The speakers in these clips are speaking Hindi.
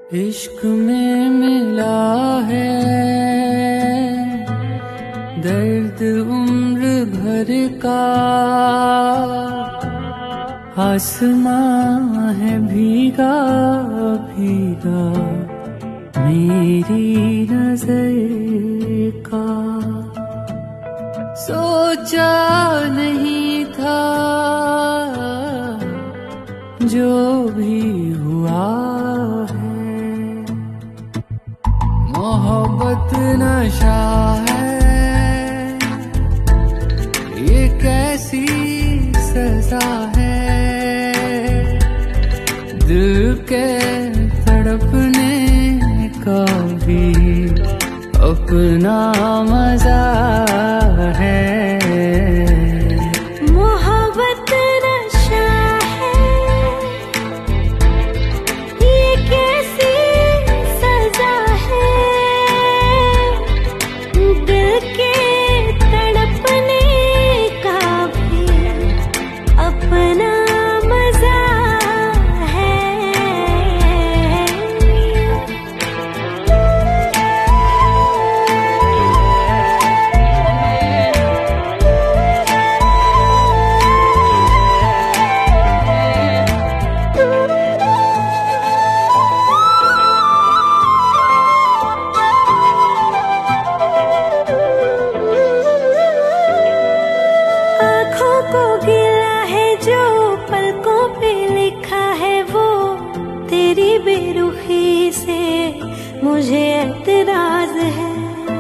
इश्क में मिला है दर्द उम्र भर का, आसमां है भीगा भीगा मेरी नजर का। सोचा नहीं था जो भी हुआ है, मोहब्बत नशा है, ये कैसी सजा है, दिल के तड़पने का भी अपना मजा है। मोहब्बत नशा है, ये कैसी सजा है, दिल के तड़पने का भी अपना मजा है। आँखों को गिला है जो पलकों पे लिखा है, वो तेरी बेरुखी से मुझे एतराज है।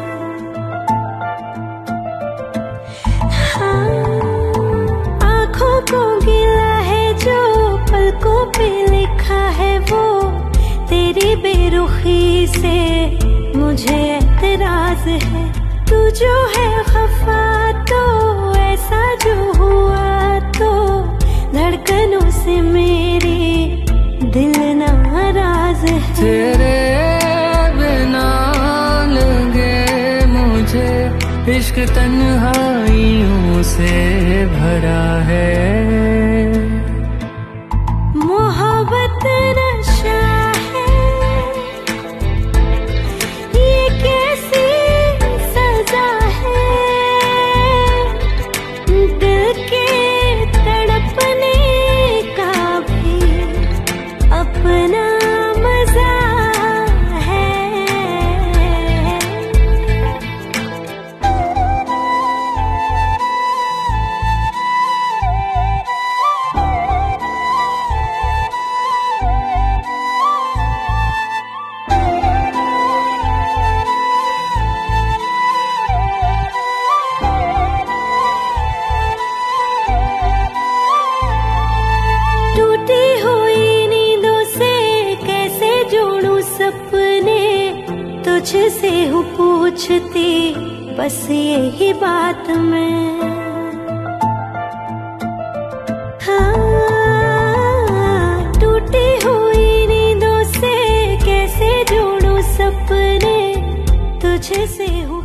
हाँ, आँखों को गिला है जो पलकों पे लिखा है, वो तेरी बेरुखी से मुझे एतराज है। तू जो है खफा तो ऐसा जो हुआ तो धड़कनों से मेरी दिल नाराज है। तेरे बिना लगे मुझे इश्क तन्हाइयों से भरा है। मोहब्बत नशा है, ये कैसी सजा है, दिल के तड़पने का भी अपना मजा है। टूटी हुई नींदों से कैसे जोड़ूं सपने, तुझसे हूँ पूछती बस यही बात मैं। हाँ, टूटी हुई नींदों से कैसे जोड़ूं सपने, तुझसे हूँ